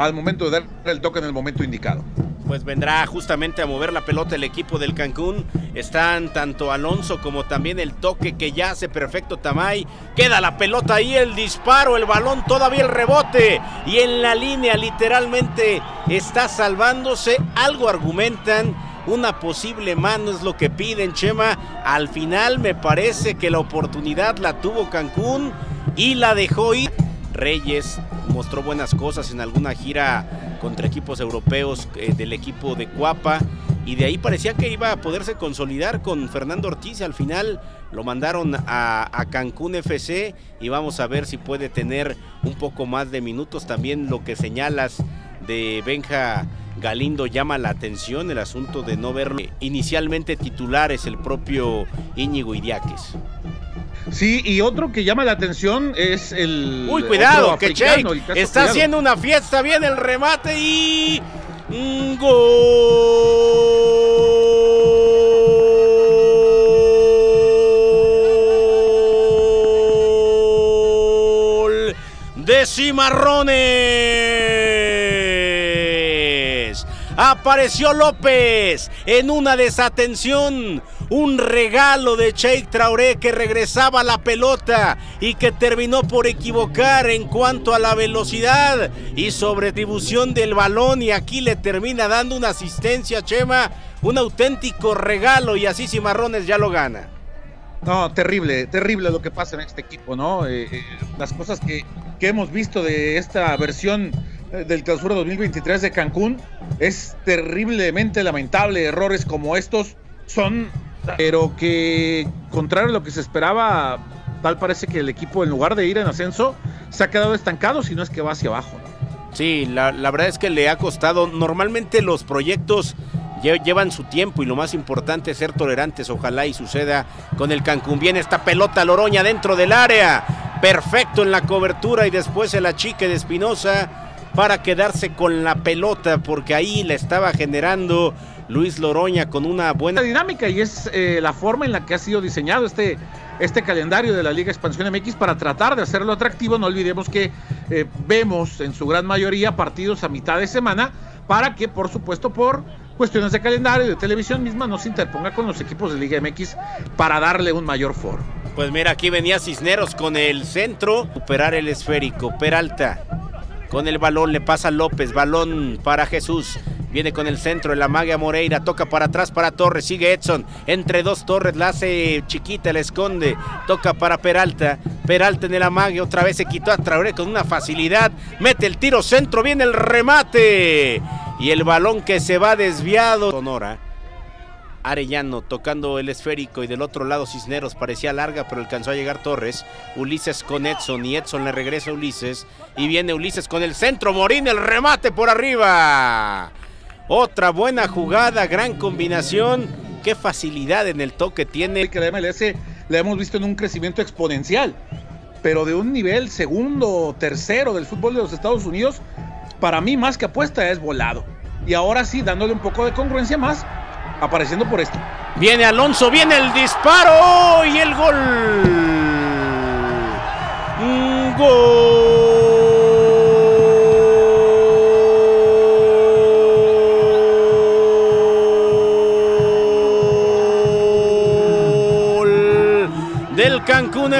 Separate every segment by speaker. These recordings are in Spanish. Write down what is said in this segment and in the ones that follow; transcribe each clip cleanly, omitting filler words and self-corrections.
Speaker 1: al momento de dar el toque en el momento indicado.
Speaker 2: Pues vendrá justamente a mover la pelota el equipo del Cancún. Están tanto Alonso como también el toque que ya hace perfecto Tamay. Queda la pelota ahí, el disparo, el balón, todavía el rebote. Y en la línea literalmente está salvándose. Algo argumentan, una posible mano es lo que piden, Chema. Al final me parece que la oportunidad la tuvo Cancún y la dejó ir. Reyes mostró buenas cosas en alguna gira contra equipos europeos del equipo de Cuapa, y de ahí parecía que iba a poderse consolidar con Fernando Ortiz, y al final lo mandaron a Cancún FC, y vamos a ver si puede tener un poco más de minutos. También lo que señalas de Benja Galindo llama la atención, el asunto de no verlo inicialmente titulares el propio Íñigo Idiáquez.
Speaker 1: Sí, y otro que llama la atención es el...
Speaker 2: Uy, cuidado, que Cheik está haciendo una fiesta, viene el remate y... ¡Gol de Cimarrones! Apareció López en una desatención. Un regalo de Cheik Traoré que regresaba la pelota y que terminó por equivocar en cuanto a la velocidad y sobretribución del balón, y aquí le termina dando una asistencia, Chema, un auténtico regalo, y así Cimarrones ya lo gana.
Speaker 1: No, terrible lo que pasa en este equipo, ¿no? Las cosas que hemos visto de esta versión del Clausura 2023 de Cancún es terriblemente lamentable. Errores como estos son... pero que, contrario a lo que se esperaba, tal parece que el equipo, en lugar de ir en ascenso, se ha quedado estancado, si no es que va hacia abajo, ¿no?
Speaker 2: Sí, la verdad es que le ha costado. Normalmente los proyectos llevan su tiempo, y lo más importante es ser tolerantes. Ojalá y suceda con el Cancún. Viene esta pelota Loroña dentro del área, perfecto en la cobertura, y después el achique de Espinosa para quedarse con la pelota, porque ahí la estaba generando Luis Loroña con una buena
Speaker 1: dinámica, y es la forma en la que ha sido diseñado este calendario de la Liga Expansión MX para tratar de hacerlo atractivo. No olvidemos que vemos en su gran mayoría partidos a mitad de semana, para que, por supuesto, por cuestiones de calendario y de televisión misma, no se interponga con los equipos de Liga MX para darle un mayor foro.
Speaker 2: Pues mira, aquí venía Cisneros con el centro, superar el esférico. Peralta con el balón, le pasa López, balón para Jesús. Viene con el centro, el amague a Moreira, toca para atrás para Torres, sigue Edson, entre dos Torres, la hace chiquita, la esconde, toca para Peralta, Peralta en el amague, otra vez se quitó a Traoré con una facilidad, mete el tiro centro, viene el remate, y el balón que se va desviado. Sonora, Arellano tocando el esférico, y del otro lado Cisneros, parecía larga pero alcanzó a llegar Torres. Ulises con Edson, y Edson le regresa a Ulises, y viene Ulises con el centro, Morín, el remate por arriba. Otra buena jugada, gran combinación, qué facilidad en el toque tiene.
Speaker 1: Que la MLS la hemos visto en un crecimiento exponencial, pero de un nivel segundo, tercero del fútbol de los Estados Unidos, para mí más que apuesta es volado. Y ahora sí, dándole un poco de congruencia más, apareciendo por esto.
Speaker 2: Viene Alonso, viene el disparo y el gol. Gol del Cancún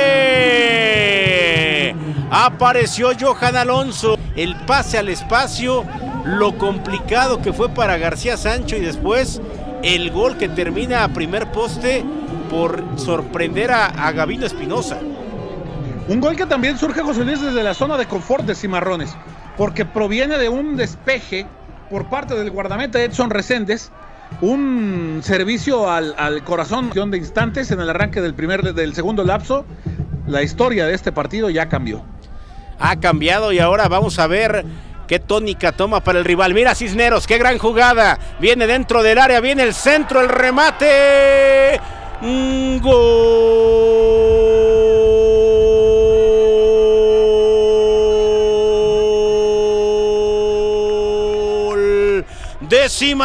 Speaker 2: FC. Apareció Johan Alonso. El pase al espacio, lo complicado que fue para García Sancho, y después el gol que termina a primer poste por sorprender a Gavino Espinosa.
Speaker 1: Un gol que también surge, José Luis, desde la zona de confort de Cimarrones, porque proviene de un despeje por parte del guardameta Edson Reséndez, un servicio al corazón de instantes en el arranque del segundo lapso. La historia de este partido ya cambió.
Speaker 2: Ha cambiado, y ahora vamos a ver qué tónica toma para el rival. Mira Cisneros, qué gran jugada. Viene dentro del área, viene el centro, el remate. Gol de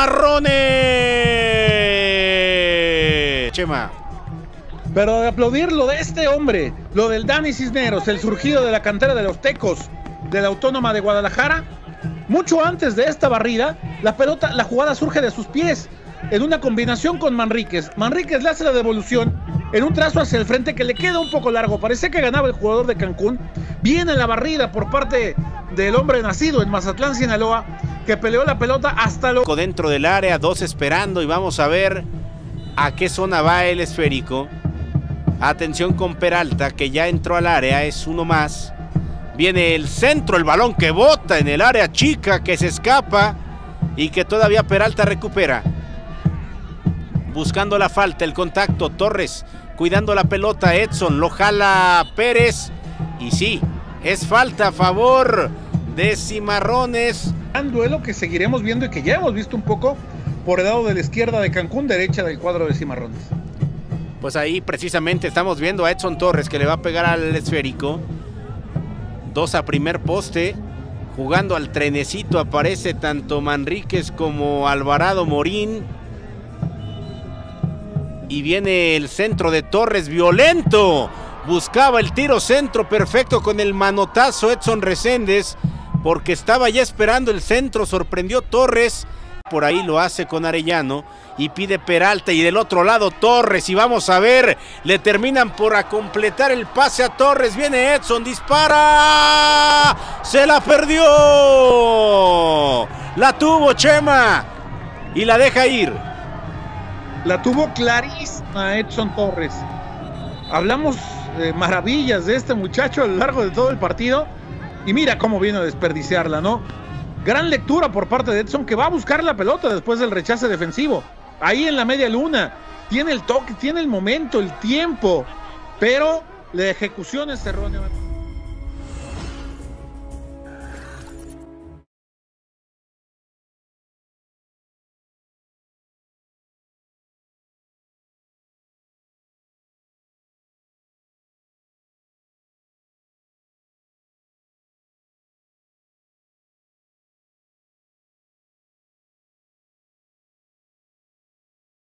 Speaker 2: Cimarrones. Chema.
Speaker 1: Pero de aplaudir lo de este hombre, lo del Dani Cisneros, el surgido de la cantera de los Tecos de la Autónoma de Guadalajara, Mucho antes de esta barrida, la jugada surge de sus pies, en una combinación con Manríquez. Manríquez le hace la devolución en un trazo hacia el frente que le queda un poco largo. Parece que ganaba el jugador de Cancún. Viene la barrida por parte del hombre nacido en Mazatlán, Sinaloa, que peleó la pelota hasta lo...
Speaker 2: Dentro del área, 2 esperando, y vamos a ver a qué zona va el esférico. Atención con Peralta, que ya entró al área, es uno más. Viene el centro, el balón que bota en el área chica, que se escapa y que todavía Peralta recupera. Buscando la falta, el contacto, Torres cuidando la pelota, Edson, lo jala Pérez y sí, es falta a favor de Cimarrones. Un
Speaker 1: duelo que seguiremos viendo y que ya hemos visto un poco por el lado de la izquierda de Cancún, derecha del cuadro de Cimarrones.
Speaker 2: Pues ahí precisamente estamos viendo a Edson Torres, que le va a pegar al esférico. 2 a primer poste, jugando al trenecito, aparece tanto Manríquez como Alvarado Morín. Y viene el centro de Torres, violento. Buscaba el tiro centro perfecto con el manotazo Edson Reséndez, porque estaba ya esperando el centro, sorprendió Torres. Por ahí lo hace con Arellano y pide Peralta, y del otro lado Torres, y vamos a ver, le terminan por completar el pase a Torres. Viene Edson, dispara, se la perdió, la tuvo Chema y la deja ir.
Speaker 1: La tuvo clarísima Edson Torres. Hablamos de maravillas de este muchacho a lo largo de todo el partido, y mira cómo viene a desperdiciarla, ¿no? Gran lectura por parte de Edson, que va a buscar la pelota después del rechace defensivo. Ahí en la media luna, tiene el toque, tiene el momento, el tiempo, pero la ejecución es errónea.